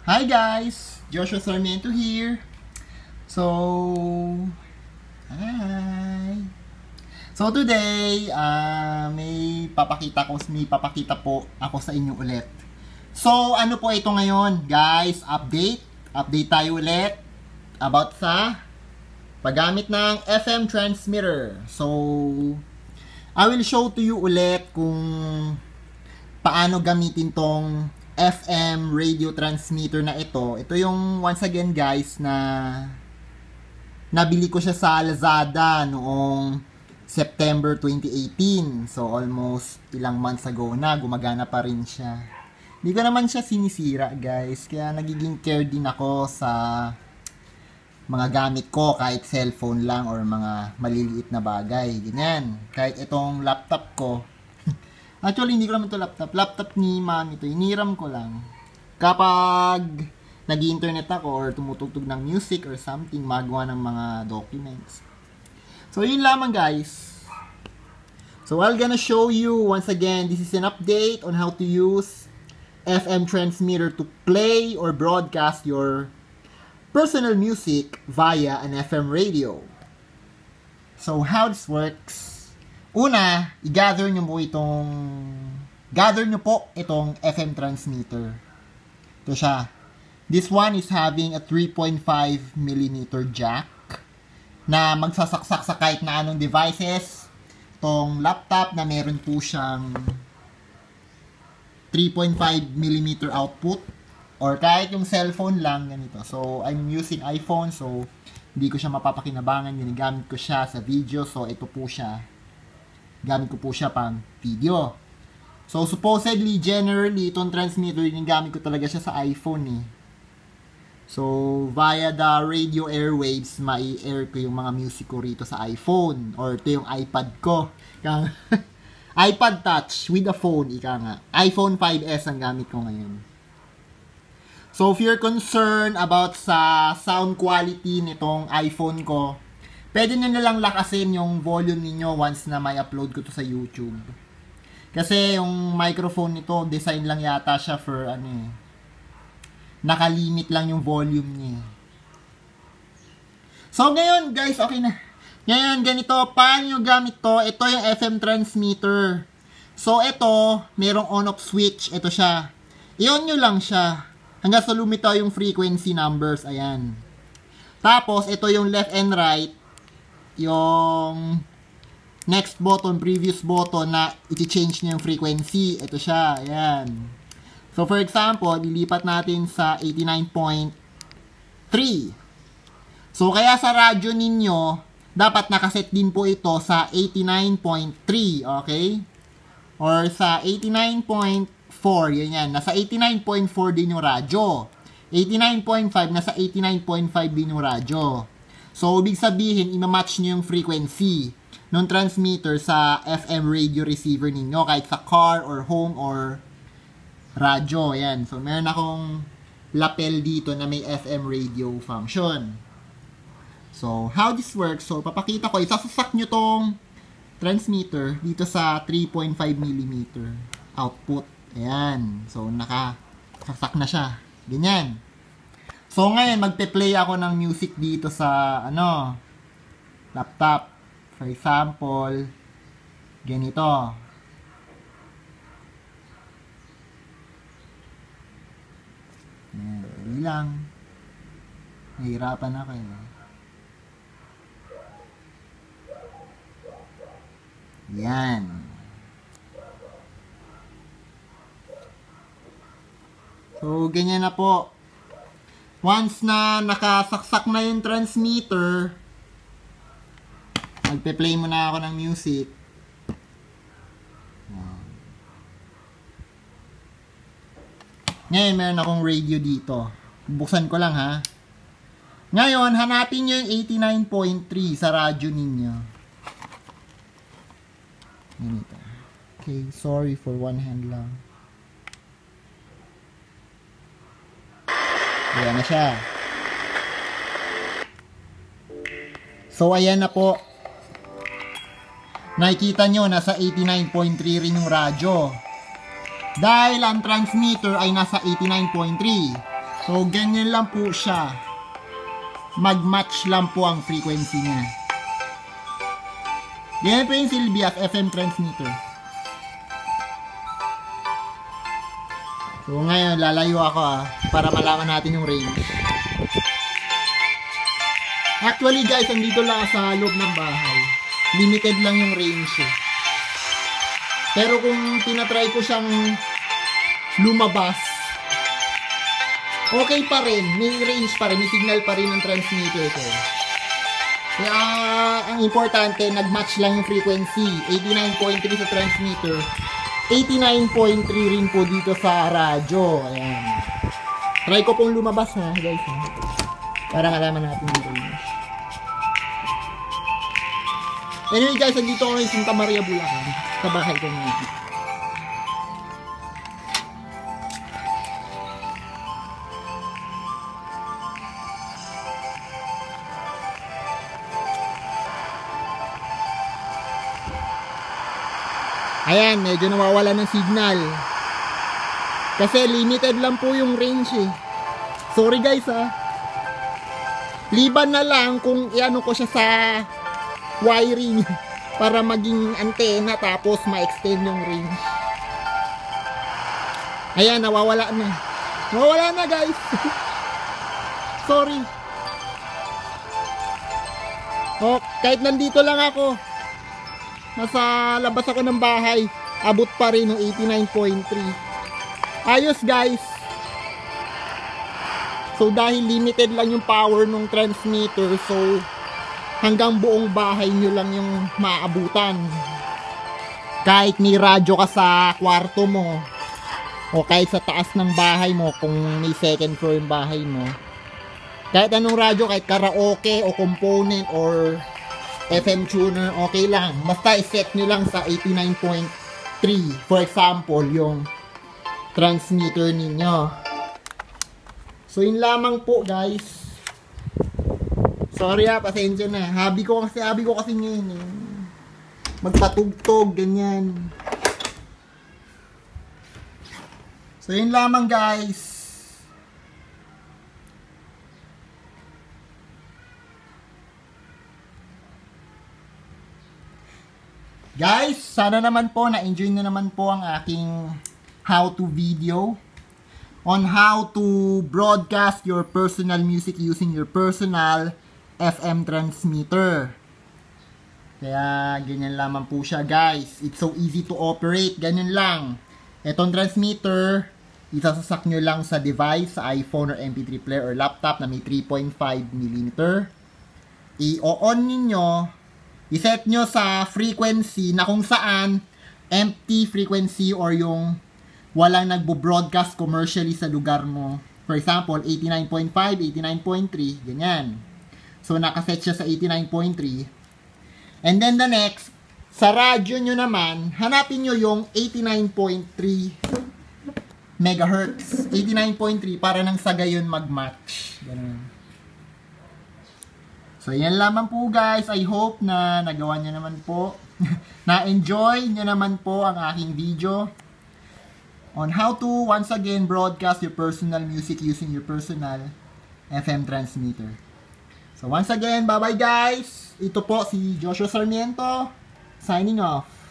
Hi guys! JoshuaSarmiento here. Hi! So today, may papakita po ako sa inyo ulit. So ano po ito ngayon guys? Update tayo ulit about sa paggamit ng FM transmitter. So I will show to you ulit kung paano gamitin tong FM radio transmitter na ito. Ito yung once again guys na nabili ko siya sa Lazada noong September 2018. So almost ilang months ago na, gumagana pa rin siya. Hindi ko naman siya sinisira guys, kaya nagiging care din ako sa mga gamit ko, kahit cellphone lang or mga maliliit na bagay. Ganyan. Kahit itong laptop ko. Actually, hindi ko naman ito laptop ni mami ito. Iniram ko lang. Kapag nag-internet ako or tumutugtog ng music or something, magawa ng mga documents. So, yun lamang guys. So, I'm gonna show you once again, this is an update on how to use FM transmitter to play or broadcast your personal music via an FM radio. So, how this works? Una, i-gather nyo po itong FM transmitter. Ito siya. This one is having a 3.5mm jack na magsasaksak sa kahit na anong devices. Itong laptop na meron po siyang 3.5mm output or kahit yung cellphone lang, ganito. So, I'm using iPhone, so hindi ko siya mapapakinabangan. Ginagamit ko siya sa video, so ito po siya. Gamit ko po siya pang video. So, supposedly, generally, itong transmitter, ginagamit ko talaga siya sa iPhone eh. So, via the radio airwaves, mai-air ko yung mga music ko rito sa iPhone. Or ito yung iPad ko. iPad Touch with a phone, ika nga. iPhone 5S ang gamit ko ngayon. So, if you're concerned about sa sound quality nitong iPhone ko, pwede nyo nalang lakasin yung volume niyo once na may upload ko to sa YouTube. Kasi yung microphone nito, design lang yata siya for nakalimit lang yung volume niya. So ngayon guys, okay na. Ngayon ganito, paano nyo gamit to? Ito yung FM transmitter. So ito, merong on-off switch. Ito siya. I-on nyo lang siya. Hanggang sa lumitaw yung frequency numbers. Ayan. Tapos, ito yung left and right. Yung next button, previous button na i-change niya yung frequency. Ito siya, ayan. So, for example, lilipat natin sa 89.3. So, kaya sa radyo ninyo, dapat nakaset din po ito sa 89.3, okay? Or sa 89.4, yan. Nasa 89.4 din yung radyo. 89.5, nasa 89.5 din yung radyo. So, ibig sabihin, ima-match nyo yung frequency ng transmitter sa FM radio receiver ninyo, kahit sa car or home or radyo. Ayan. So, meron akong lapel dito na may FM radio function. So, how this works? So, papakita ko. Isasasak nyo tong transmitter dito sa 3.5mm output. Ayan. So, nakasasak na siya. Ganyan. So, ngayon, magpe-play ako ng music dito sa, laptop. For example, ganito. Ayan, dali lang. Nahihirapan ako eh. Yan. So, ganyan na po. Once na nakasaksak na yung transmitter, magpe-play muna ako ng music. Ngayon, meron akong radio dito. Buksan ko lang ha. Ngayon, hanapin nyo yung 89.3 sa radyo ninyo. Ganito. Okay, sorry for one hand lang. Ayan na siya. So, ayan na po. Nakikita nyo, nasa 89.3 rin yung radyo. Dahil ang transmitter ay nasa 89.3. So, ganyan lang po siya. Mag-match lang po ang frequency niya. Ganyan po yung silbi as FM transmitter. So, ngayon, lalayo ako para malaman natin yung range. Actually, guys, andito lang sa loob ng bahay. Limited lang yung range eh. Pero kung tinatry ko siyang lumabas, okay pa rin. May range pa rin. May signal pa rin ang transmitter ko. Kaya, ang importante, nag-match lang yung frequency. 89.3 sa transmitter. 89.3 rin po dito sa radyo. Ayan. Try ko pong lumabas ha, guys. Para malaman natin yung range. Anyway guys, andito ako ng Santa Maria, Bulacan. Sa bahay ko ngayon. Ayan, medyo nawawala ng signal. Kasi limited lang po yung range eh. Sorry guys ha. Liban na lang kung iano ko siya sa wiring para maging antena tapos ma-extend yung range. Ayan, nawawala na. Nawawala na guys. Sorry. Oh, kahit nandito lang ako, nasa labas ako ng bahay, abot pa rin ng 89.3. Ayos guys. So dahil limited lang yung power ng transmitter, so hanggang buong bahay nyo lang yung maabutan. Kahit may radyo ka sa kwarto mo, o kahit sa taas ng bahay mo, kung may second floor yung bahay mo, kahit anong radyo, kahit karaoke o component or FM tuner, okay lang. Basta iset nyo lang sa 89.3. For example, yung transmitter ninyo. So, yun lamang po, guys. Sorry pasensya na. Hobby ko kasi ngayon eh. Magpatugtog, ganyan. So, yun lamang, guys. Guys, sana naman po na-enjoy nyo naman po ang aking how-to video on how to broadcast your personal music using your personal FM transmitter. Kaya ganyan lamang po siya guys. It's so easy to operate. Ganyan lang. Etong transmitter, isasasak nyo lang sa device, sa iPhone or MP3 player or laptop na may 3.5mm. I-on ninyo, iset nyo sa frequency na kung saan empty frequency or yung walang nagbo-broadcast commercially sa lugar mo. For example, 89.5, 89.3, ganyan. So, nakaset siya sa 89.3. And then the next, sa radyo nyo naman, hanapin nyo yung 89.3 megahertz. 89.3 para nang sa gayon mag-match. Ganun. So, yan lamang po guys. I hope na nagawa nyo naman po. Na-enjoy nyo naman po ang aking video on how to, once again, broadcast your personal music using your personal FM transmitter. So, once again, bye-bye guys. Ito po si Joshua Sarmiento, signing off.